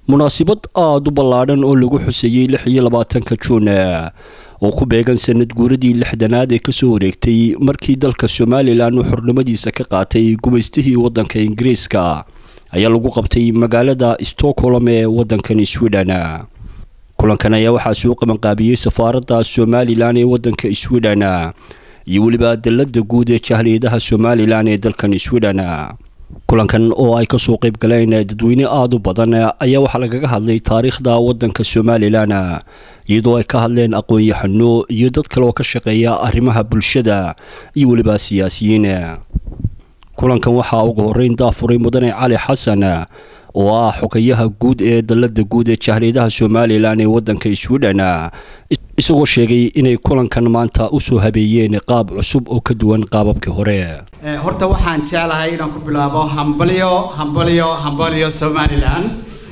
munaasabad aad u ballaaran oo lagu xuseeyay 26 Juun oo ku beegan sanad guuradii 6aad ee ka soo wareegtay markii dalka Soomaaliland uu xornimadiisa ka qaatay gumaystihii wadanka Ingiriiska ayaa lagu qabtay magaalada Stockholm ee wadanka Sweden. kulankan ayaa waxaa soo qaban qaabiyay safaaradda Soomaaliland ee wadanka Sweden iyo waliba dalada guud ee jahliyadaha Soomaaliland ee dalka Sweden. kulankan oo ay ka soo qayb galeen dadweyne aad u badan ayaa waxa laga hadlay taariikhda wadanka Soomaaliland iyadoo ay ka hadleen aqoon-yahano iyo dad kale oo ka shaqeeya arrimaha bulshada iyo waliba siyaasiyiin. kulankan waxa ugu horeyn daafuray mudane Cali Xasan oo ah xogayaha guud ee dalada guud ee jahliyadaha Soomaaliland ee wadanka Sweden isagoo sheegay inay kulankan maanta u soo habeeyeen qaab cusub oo ka duwan qaababkii hore. horta waxaan jeclahay inaan ku bilaabo hambalyo Soomaaliland.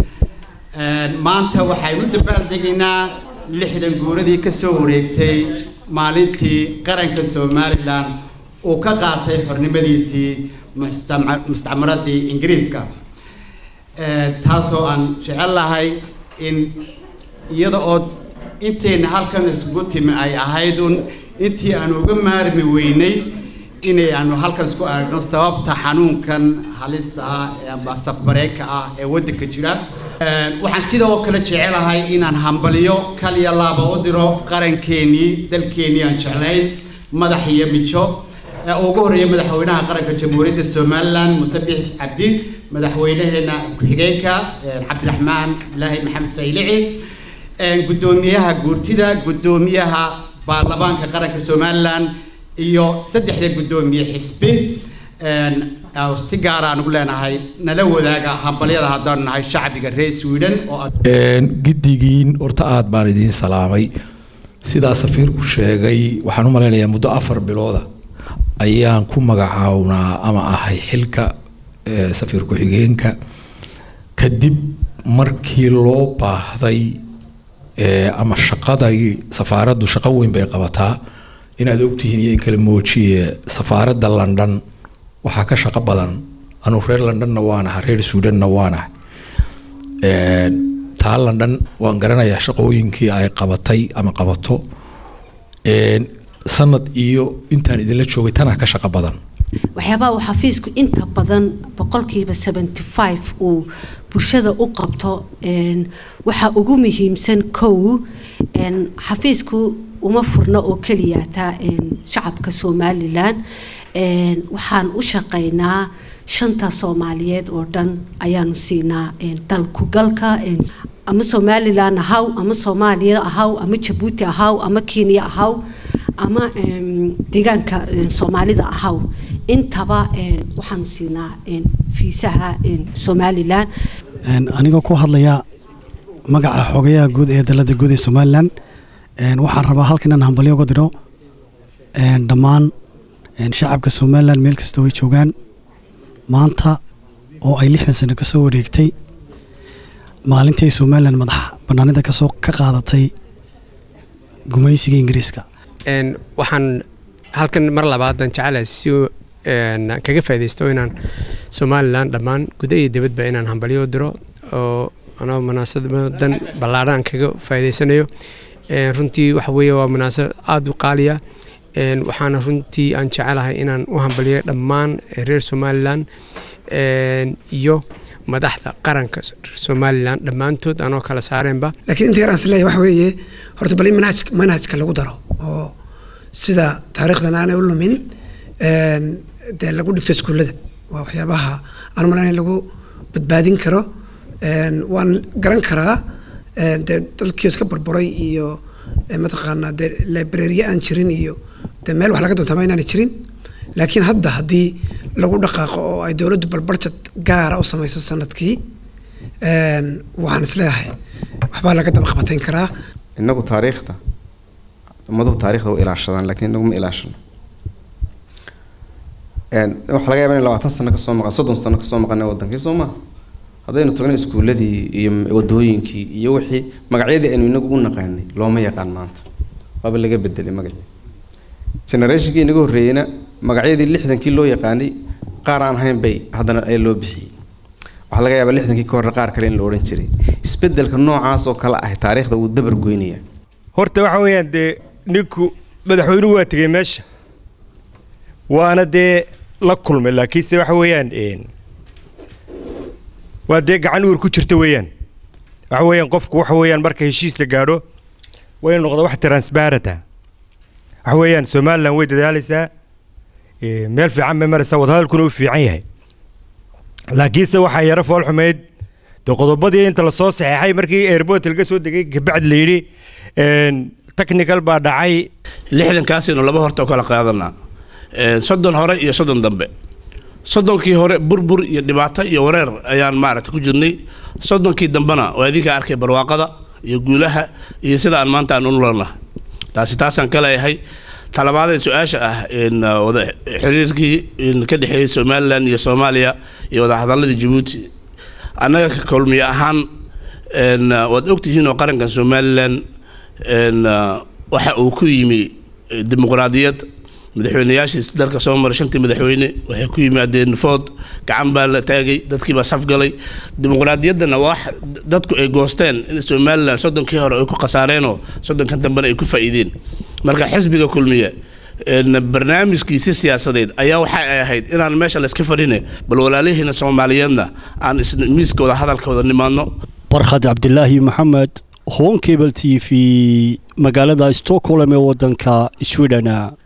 maanta waxaynu dabaaldegaynaa 60 guuradii ka soo wareegtay maalintii qaranka Soomaaliland oo ka qaatay xornimadiisii mustacmaradii Ingiriiska. taasoo aan jecelahay in iyada oo inteena halkan isku timi ay ahayd intii aan uga maarmi weynay inay aanu halkan isku aragno sababta xanuunkan halista ah ee safbareeka ah ee wadanka jira. waxaan sidoo kale jecelahay inaan hambaliyo kaliya laaba u diro qarankeennii dalkeennii aan jeclayn madax iyo mijo ugu horeeyay madaxweynaha qaranka Jamhuuriyadda Soomaaliland Muuse Biixi Cabdi, madaxweynaheena ku-xigeenka Cabdiraxmaan Ilaahay Maxamed Saylici, gudoomiyaha guurtida, gudoomiyaha baarlamaanka qaranka Soomaaliland iyo 3 gudoomiye xisbi si gaar ah ugu leenahay nala wadaaga hambaliyada haddaan nahay shacbiga reer Sweden oo gidigiin horta aad baan idin salaamay. sida safiirku sheegay waxaan u maleynayaa muddo 4 bilood ayaan ku magacawnaa ama ahay xilka safiir ku-xigeenka kadib markii loo baahday ama shaqadii safaaraddu shaqo weyn bay qabataa inaad ogtihiin iyo kala moojiye safaaradda London waxa ka shaqo badan anu reer Londonna waana reer Sweden waana taa London waan garanayaa shaqooyinkii ay qabatay ama qabato sanad iyo intaan idin la joogay tana ka shaqo badan. waxyaabaha uu xafiisku inta badan 75% uu bulshada u qabto waxa ugu muhiimsan xafiisku uma furna oo kaliya taa shacabka Soomaaliland waxaan u shaqeynaa shanta Soomaaliyeed oo dhan ayaanu siinaa dalku galka ama Somaliland ahaw ama Soomaaliya ahaw ama Djibouti ahaw ama Kenya ahaw ama deegaanka Soomaalida ahaw intaba waxaan siinaa fiisaha Somaliland. aniga ku hadlaya magaca xogayaha guud ee dalada guud ee Somaliland waxaan rabaa halkan inaan hambalyo uga diro dhammaan shacabka Somaliland meel kasta oo ay joogaan maanta oo ay 60 sano ka soo wareegtay maalintii Somaliland madax banaanida ka qaadatay gumaysiga Ingiriiska. waxaan halkan mar labaadan jecelahay si kaga faa'iideysto inaan Somaliland dhammaan gudaha iyo dibadba inaan hambalyo u diro oo anoo munaasabadan ballaaran kaga faa'iideysanayo. runtii waxa weeye waa munaasabad aad u qaaliya waxaana runtii aan jecelahay inaan u hambaliyo dhammaan reer Somaliland iyo madaxda qaranka Somaliland dhammaantood anoo kala saareenba. laakiin inta yaraan isleeyahay waxa weeye horta bal manhajka lagu daro oo sida taariikhdan aanay u lumin dee lagu dhigto iskuulada waa waxyaabaha aan malayn lagu badbaadin karo. waan garan karaa dalkii iska burburay iyo mataqaanaa library aan jirin iyo meel wax laga doontaa inaan jirin laakiin hadda hadii lagu dhaqaaqo oo ay dawladdu balbarjad gaar ah u samayso sanadkii waxaan isleeyahay waxba laga daba qabateen karaa. inagu taariikhda taariikhda u ilaashadaan laakiin inagu ma ilaashano. waxa laga yaabaa in 20 sano ka soo maqan 30 sano ka soo maqan wadankii Soomaa haddaynu tagno iskuuladii iyo wadooyinkii iyo wixii magacyadii aynu inagu u naqaanay looma yaqaan maanta waaba laga bedelay magacii generationkii inagu horeeyna magacyadii 60kii loo yaqaanay qaar aan hayn bay haddana ay loo bixiyay waxa laga yaabaa 60kii ka hor qaar kale in la oran jiray isbedelka noocaas oo kale ah taariikhda uu dabar goynaya horta waxa weeyaan dee ninku madaxweynuhu waa tegay meesha waana dee la kulmay laakiinse waxa weeyaan waa dee gacan uur ku jirta weeyaan waxa weeyaan qofku waxa weeyaan marka heshiis la gaadho way noqdo wax transparent ah waxa weeyaan Soomaaliland way dadaalaysaa meel fiican bay maraysaa wadahadalkuna uu fiican yahay laakiinse waxa yara fool xumeyd qodobadii inta la soo saxeexay markii airport laga soo degay kabacd la yiri technical baa dhacay 60 kaasina laba horta kala qaadana 30 hore iyo 30 dambe 30kii hore burbur iyo dhibaato iyo wareer ayaan maaragtay ku jirnay 30kii dambena waa idinka arkay barwaaqada iyo guulaha iyo sida aan maanta aan u noolnahay taasaan kala yahay talabaadeen su'aasha ah in wada xiriirkii ka dhaxeeyay Soomaaliland iyo Soomaaliya iyo wada hadalladii Djibouti anaga ka kulmi ahaan wad ogtihiin oo qaranka Soomaaliland waxa uu ku yimi dimuqraadiyad madaxweynayaashii dalka soo maray shantii madaxweyne waxay ku yimaadeen food gacan baa la taagay dadkii baa saf galay dimuqraadiyaddana wax dadku ay goosteen in Soomaaliland 30kii hore ay ku qasaareenoo 30kan dambena ay ku faa'iideen marka xisbiga kulmiye barnaamijkiisa siyaasadeed ayaa waxa ay ahayd inaan meesha la iska fadhine bal walaalihiina Soomaaliyeedna aan miiskooda hadalkooda nimaadno barkhad cabdilaahi maxamed Home Cable TV magaalada Stockholm ee wadanka Sweden